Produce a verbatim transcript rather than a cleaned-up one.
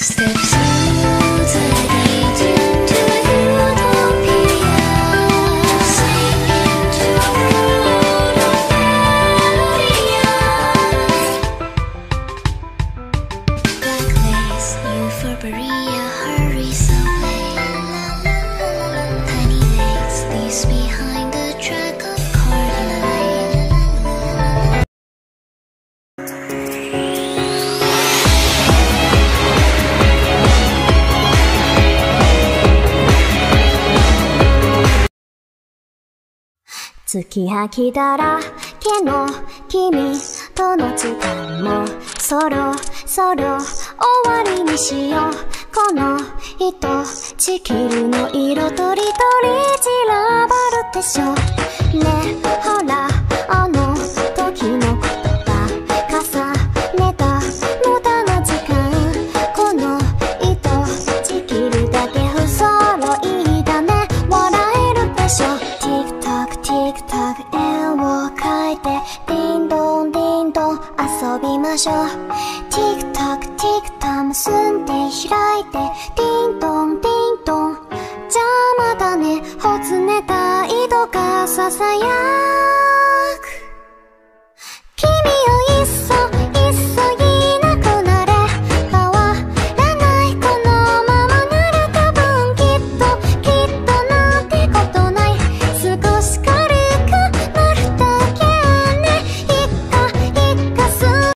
月吐きだらけの君との時間もそろそろ終わりにしよう。このひとちきりの色とりどり散らばるでしょ。ねえほらあの時のことば重ねた無駄な時間。このひとちきりだけ不揃いだね。笑えるでしょ。Tick-tock、tick-tock 円を描いてディンドンディンドン遊びましょう。 Tick-tock、tick-tock 結んで開いてディンドンディンドン邪魔だねほつれた井戸がささや